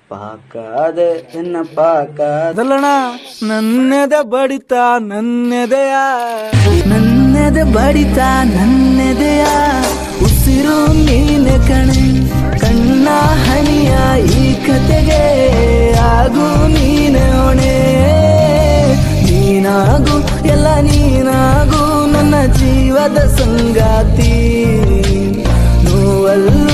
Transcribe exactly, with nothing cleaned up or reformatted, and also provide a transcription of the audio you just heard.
ಪಾಕಾದೆ ಎನ್ನ ಪಾಕಾದಲ್ಲಣ ನನ್ನೆದೆ ಬಡಿತ ನನ್ನೆದೆಯ ನನ್ನೆದೆ ಬಡಿತ ನನ್ನೆದೆಯ ಉಸಿರು ನೀನೆ ಕಣೆ ಕಣ್ಣ ಹನಿಯ ಈ ಕತೆಗೆ ಆಗು ನೀನೆ ಹೊಣೆ ನೀನಾಗು ಎಲ್ಲ ನೀನಾಗು ನನ್ನ ಜೀವದ ಸಂಗಾತಿ ನೋವಲ್ಲ